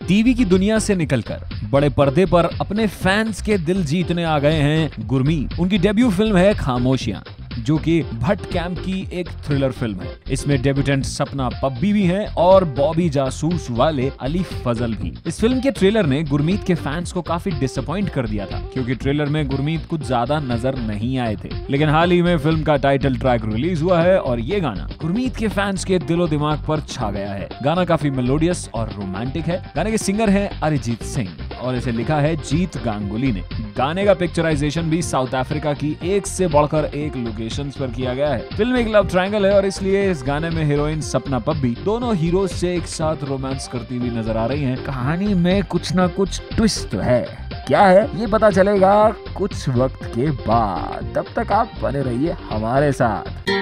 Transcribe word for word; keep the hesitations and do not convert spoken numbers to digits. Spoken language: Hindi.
टीवी की दुनिया से निकलकर बड़े पर्दे पर अपने फैंस के दिल जीतने आ गए हैं गुरमीत। उनकी डेब्यू फिल्म है खामोशियां, जो कि भट्ट कैंप की एक थ्रिलर फिल्म है। इसमें डेब्यूटेंट सपना पब्बी भी हैं और बॉबी जासूस वाले अली फजल भी। इस फिल्म के ट्रेलर ने गुरमीत के फैंस को काफी डिसअपॉइंट कर दिया था, क्योंकि ट्रेलर में गुरमीत कुछ ज्यादा नजर नहीं आए थे। लेकिन हाल ही में फिल्म का टाइटल ट्रैक रिलीज हुआ है और ये गाना गुरमीत के फैंस के दिलो दिमाग पर छा गया है। गाना काफी मेलोडियस और रोमांटिक है। गाने के सिंगर है अरिजीत सिंह और इसे लिखा है जीत गांगुली ने। गाने का पिक्चराइजेशन भी साउथ अफ्रीका की एक से बढ़कर एक लोकेशंस पर किया गया है। फिल्म एक लव ट्रायंगल है और इसलिए इस गाने में हीरोइन सपना पब्बी दोनों हीरो से एक साथ रोमांस करती हुई नजर आ रही हैं। कहानी में कुछ ना कुछ ट्विस्ट है, क्या है ये पता चलेगा कुछ वक्त के बाद। तब तक आप बने रहिए हमारे साथ।